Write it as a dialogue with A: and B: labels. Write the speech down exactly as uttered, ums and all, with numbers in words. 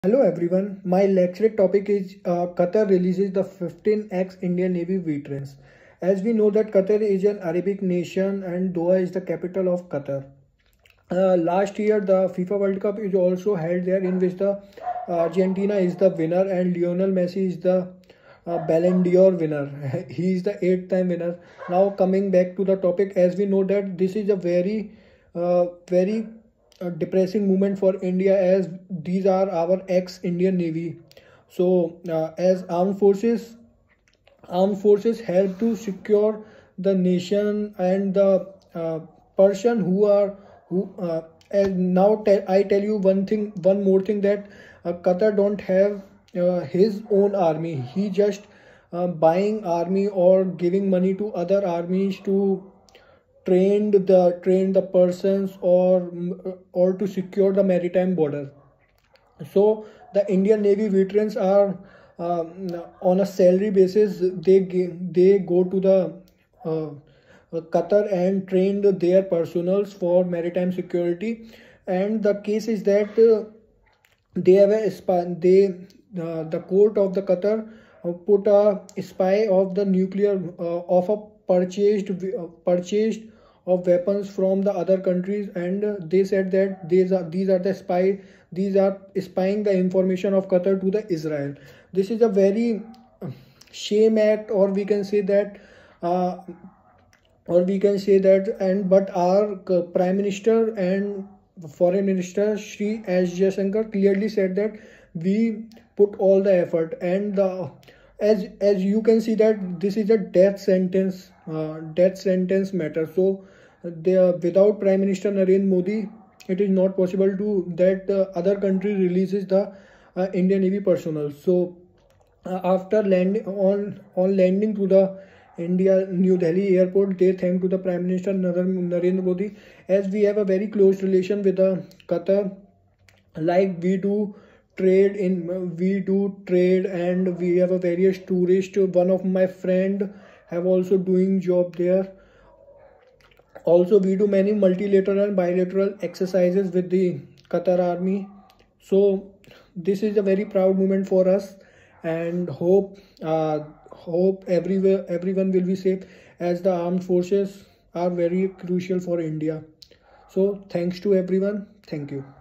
A: Hello everyone, my lecture topic is uh, Qatar releases the fifteen ex-Indian Navy veterans. As we know that Qatar is an Arabic nation and Doha is the capital of Qatar. Uh, last year the FIFA World Cup is also held there, in which the uh, Argentina is the winner and Lionel Messi is the uh, Ballon d'Or winner. He is the eighth time winner. Now coming back to the topic, as we know that this is a very uh, very a depressing moment for India, as these are our ex-Indian Navy. So, uh, as armed forces, armed forces help to secure the nation and the uh, person who are who. Uh, and now te I tell you one thing, one more thing, that uh, Qatar don't have uh, his own army. He just uh, buying army or giving money to other armies to trained the train the persons or or to secure the maritime border. So the Indian Navy veterans are um, on a salary basis. They they go to the uh, Qatar and trained their personals for maritime security. And the case is that uh, they have a spy. They uh, the court of the Qatar uh, put a spy of the nuclear uh, of a purchased uh, purchased of weapons from the other countries, and uh, they said that these are these are the spy these are spying the information of Qatar to the Israel. This is a very uh, shame act, or we can say that uh, or we can say that and but our uh, Prime Minister and Foreign Minister Shri S. Jaishankar clearly said that we put all the effort, and the as as you can see that this is a death sentence uh, death sentence matter. So there, without Prime Minister Narendra Modi, it is not possible to that uh, other country releases the uh, Indian Navy personnel. So uh, after landing on on landing to the India New Delhi airport, they thank to the Prime Minister Narendra Modi, as we have a very close relation with the Qatar. Like we do trade in we do trade and we have a various tourist. One of my friend have also doing job there. Also we do many multilateral and bilateral exercises with the Qatar army. So this is a very proud moment for us, and hope uh, hope everywhere everyone will be safe, as the armed forces are very crucial for India. So thanks to everyone. Thank you.